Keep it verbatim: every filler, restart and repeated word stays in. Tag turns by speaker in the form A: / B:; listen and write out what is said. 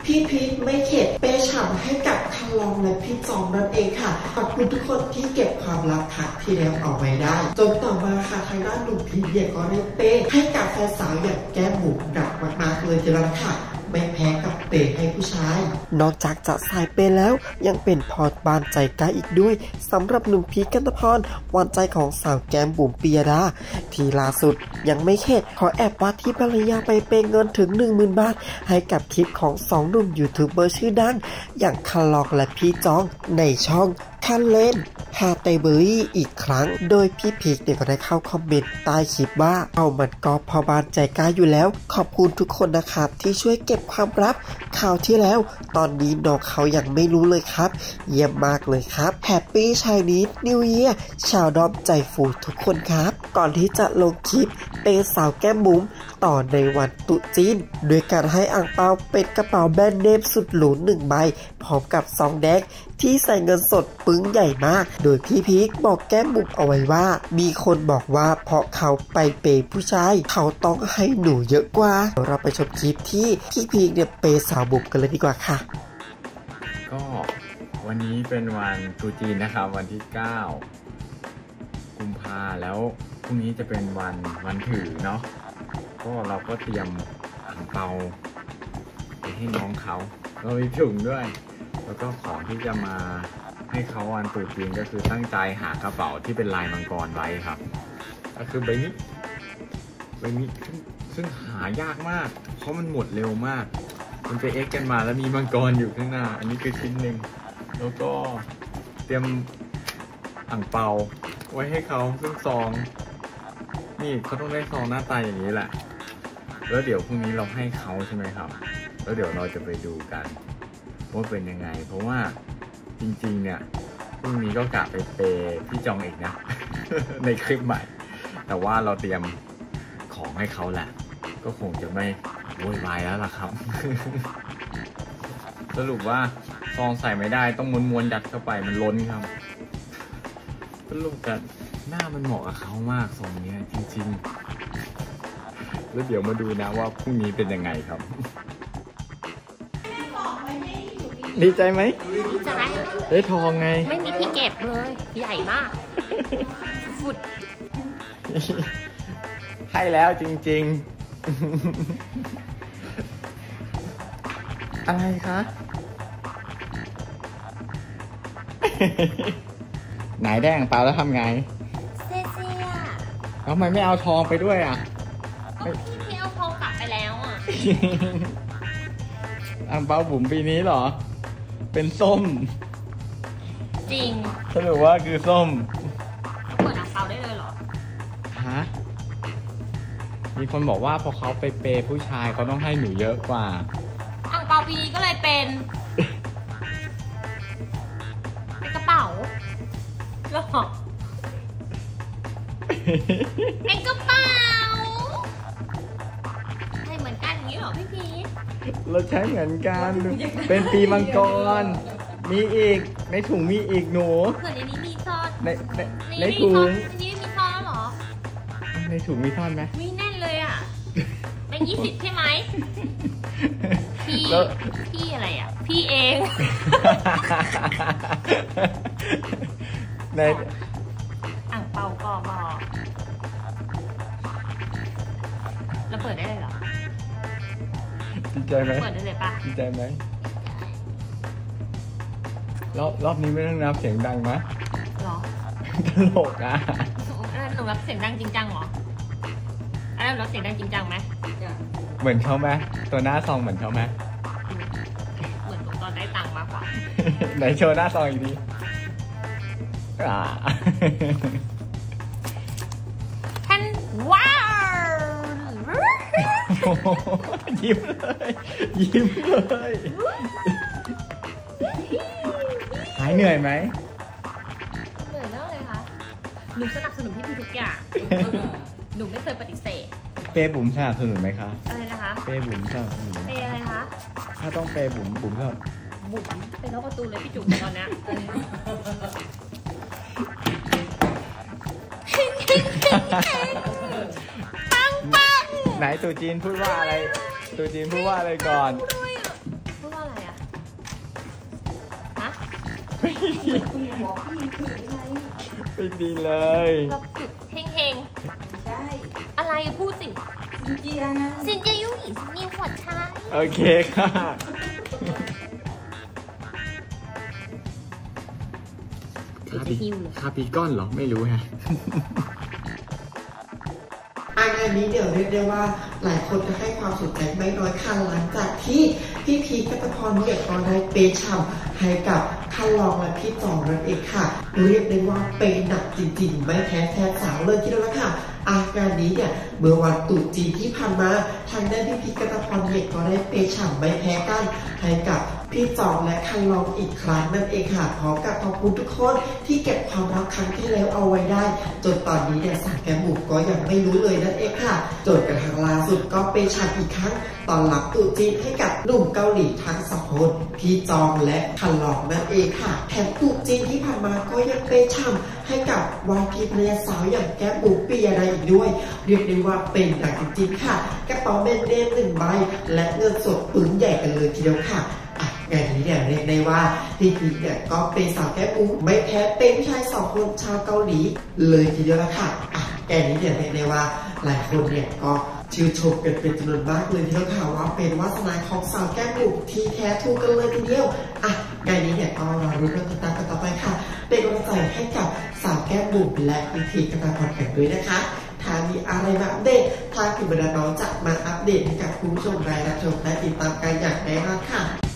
A: พี่พีทไม่เข็ดเปฉ่ำให้กับคันลองและพี่จอมนั่นเองค่ะขอบคุณทุกคนที่เก็บความลับทักที่แล้วเอาไว้ได้จนต่อมาค่ะทางด้านหนุ่มพีทเนี่ยก็ได้เปให้กับแฟนสาวอย่างแก้มบุ๋มหนักมากๆเลยทีเดียวค่ะไม่แพ้กับเปให้ผู้ชายนอกจากจะสายเปแล้วยังเป็นพอดบานใจกล้าอีกด้วยสำหรับหนุ่มพีทกันตพรหวานใจของสาวแก้มบุ๋มปิยดาที่ล่าสุดยังไม่เข็ดขอแอบว่าที่ภรรยาไปเปเงินถึง หนึ่งหมื่น บาทให้กับคลิปของสองหนุ่มยูทูบเบอร์ชื่อดังอย่างคันลอกและพี่จองในช่องคันเล่นฮาเตเบอรี่อีกครั้งโดยพี่พีกเนี่ยก็ได้เข้าคอมเมนต์ใต้คลิปว่าเอามันก็พอบานใจกล้าอยู่แล้วขอบคุณทุกคนนะครับที่ช่วยเก็บความลับข่าวที่แล้วตอนนี้น้องเขายังไม่รู้เลยครับเยี่ยมมากเลยครับแฮปปี้ชายนิดนิวเยียร์ชาวดอมใจฟูทุกคนครับก่อนที่จะลงคลิปเปสาวแก้มบุ๋มต่อในวันตรุษจีนโดยการให้อ่างเปาเป็นกระเป๋าแบรนด์เนมสุดหรูหนึ่งใบพร้อมกับซองแดงที่ใส่เงินสดปึ้งใหญ่มากโดยพี่พีคบอกแก้มบุ๋มเอาไว้ว่ามีคนบอกว่าเพราะเขาไปเปย์ผู้ชายเขาต้องให้หนูเยอะกว่าเราไปชมคลิปที่พี่พีคเนี่ยเปย์สาวบุ๋มกันเลยดีกว่าค่ะ
B: ก็วันนี้เป็นวันตรุษจีนนะครับวันที่เก้ากุมภาแล้วพรุ่งนี้จะเป็นวันวันถือเนาะก็เราก็เตรียมอ่างเปาไปให้น้องเขาเรามีถุงด้วยแล้วก็ของที่จะมาให้เขาวันตรุษจีนก็คือตั้งใจหากระเป๋าที่เป็นลายมังกรไว้ครับก็คือใบนี้ใบนี้ซึ่งหายากมากเพราะมันหมดเร็วมากมันไปเอ็กกันมาแล้วมีมังกรอยู่ข้างหน้าอันนี้คือชิ้นหนึ่งแล้วก็เตรียมอ่างเปาไว้ให้เขาซึ่งซองนี่เขาต้องได้ซองหน้าตาอย่างนี้แหละแล้วเดี๋ยวพรุ่งนี้เราให้เขาใช่ไหมครับแล้วเดี๋ยวเราจะไปดูกันว่าเป็นยังไงเพราะว่าจริงๆเนี่ยพรุ่งนี้ก็กะไปเปย์พี่จองอีกนะ ในคลิปใหม่แต่ว่าเราเตรียมของให้เขาแหละก็คงจะไม่โวยวายแล้วล่ะครับ สรุปว่าซองใส่ไม่ได้ต้องม้วนๆยัดเข้าไปมันล้นครับสรุปกันหน้ามันเหมาะกับเขามากทรงนี้จริงๆแล้วเดี๋ยวมาดูนะว่าพรุ่งนี้เป็นยังไงครับดีใจไหม
C: ดีใจ
B: ได้ทองไง
C: ไม่มีที่เก็บเลยใหญ่มากฟุด
B: ให้แล้วจริงๆอะไรคะไหนแดงเปล่าแล้วทำไง
C: เซี่ยเซี่ย
B: ทำไมไม่เอาทองไปด้วยอ่ะ
C: ก็พี่พี่เอาทองกลับไปแล้วอ่ะ
B: อ่างเปาบุ๋มปีนี้เหรอเป็นส้ม
C: จริง
B: สรุปว่าคือส้ม
C: เปิดอ่างเปาได้เลยเหรอ
B: ฮะมีคนบอกว่าพอเขาไปเปย์ผู้ชายเขาต้องให้หนูเยอะกว่า
C: อ่างเปาปีนี้ก็เลยเป็นเป็นกระเป๋าหรอเป็นกระเป๋าใช่เหมือนกันอย่างนี้หรอพี่พี
B: เราใช้เหมือนกันเป็นปีมังกรมีอีกในถุงมีอีกหนู
C: เผื่อในนี้มีซ่อน
B: ในในในถุง
C: ในนี้มีซ่อนแล้วหรอ
B: ในถุงมีซ่อนไหม
C: มีแน่นเลยอ่ะเป็นยี่สิบใช่ไหมพี่พี่อะไรอ่ะพี่เอง
B: ใน
C: อ่างเปากอบอแล้วเปิดได้เลยเหรอ
B: ดีใจไหม
C: เปิดได้เลยปะ
B: ดีใจไหมรอบรอบนี้ไม่ต้องนับเสียงดังไหม
C: หรอ
B: ตลกอ่ะ
C: หนูรับเสียงดังจริงจังเหรออันนั้นรับเสียงดังจริงจังไหม
B: เหมือนเขาไหมตัวหน้าซองเหมือนเขาไหม
C: เหมือนตอนได้ตังค์มากกว่า
B: ไหนโชว์หน้าซองอีกทีอ่า
C: ท่านว้าว
B: ยิ้มเลยยิ้มเลยหายเหนื่อยไหม
C: เหนื่อยแล้วเลยค่ะหนูสนับสนุนพี่พีทุกอย่างหนูไม่เคยปฏิเสธ
B: เปย์บุ๋มสนับสนุนไหมคะ
C: อะไรนะคะ
B: เปย์บุ๋มสนับสนุน
C: เปย์อะไรคะ
B: ถ้าต้องเปย์บุ๋มบุ๋มก็
C: บุ๋มเป็นล็อกประตูเลยพี่จุ๋มตอนนี้ปังปัง
B: ไหนตู่จีนพูดว่าอะไรตู่จีนพูดว่าอะไรก่อน
C: พูดว่าอะไร
D: คุณบอกพี่ถึงไง
B: ไม่ดีเลย
C: เราจุดเฮง
D: ใช่
C: ๆอะไรพูดสิ
D: จริงๆนะ
C: สินเจยุ่งอีกสินหัวช้าง
B: โอเคค่ะคาปีคาปีก้อนเหรอไม่รู้ฮะ
A: อางานนี้เดี๋ยวเรียกได้ว่าหลายคนจะให้ความสนใจไม่น้อยค่ะหลังจากที่พี่พีกัตพรเนี่ยก็ได้เปย์ช่ำให้กับคันลองและพี่จองนั่นเองค่ะเรียกได้ว่าเปย์หนักจริงๆไม่แพ้แฟนสาวเลยทีเดียวละค่ะอางานนี้เนี่ยเมื่อวันตรุษจีนที่ผ่านมาทางด้านพี่พีกัตพรเนี่ยก็ได้เปย์ช่ำไม่แพ้กันให้กับพี่จองและคันลองอีกครั้งนั่นเองค่ะพร้อมกับขอบคุณทุกคนที่เก็บความรักครั้งที่แล้วเอาไว้ได้จนตอนนี้เนี่ยสาวแก้มบุ๋มก็ยังไม่รู้เลยนั่นเองค่ะจนกระทั่งล่าสุดก็เปย์ช่ำอีกครั้งตอนรับตรุษจีนให้กับหนุ่มเกาหลีทั้งสองคนพี่จองและคันลองนั่นเองค่ะแถมตรุษจีนที่ผ่านมาก็ยังเปย์ช่ำให้กับวาทีภรรยาสาวอย่างแก้มบุ๋มปียดาอีกด้วยเรียกได้ว่าเป็นหนักจริงๆค่ะกระเป๋าแบรนด์เนมหนึ่งใบและเงินสดปึ้งใหญ่กันเลยทีเดียวค่ะงานนี้เนี่ยเรียกได้ว่าพี่พีเนี่ยก็เป็นสาวแก้มบุ๋มไม่แพ้เป็นผู้ชายสองคนชาวเกาหลีเลยทีเดียวละค่ะงานนี้เนี่ยเรียกได้ว่าหลายคนเนี่ยก็ชื่นชมกันเป็นจำนวนมากเลยทีเดียวค่ะว่าเป็นวาสนาของสาวแก้มบุ๋มที่แท้ถูกกันเลยทีเดียวอ่ะงานนี้เนี่ยก็รอรุ้นกันติดตามกันต่อไปค่ะเป็นกำลังใจให้กับสาวแก้มบุ๋มและพี่พีกัตพรกันด้วยนะคะถ้ามีอะไรมาอัปเดตทางทีมบรรดาน้องจะมาอัปเดตให้กับคุณผู้ชมได้รับชมและติดตามกันอย่างแน่นอนค่ะ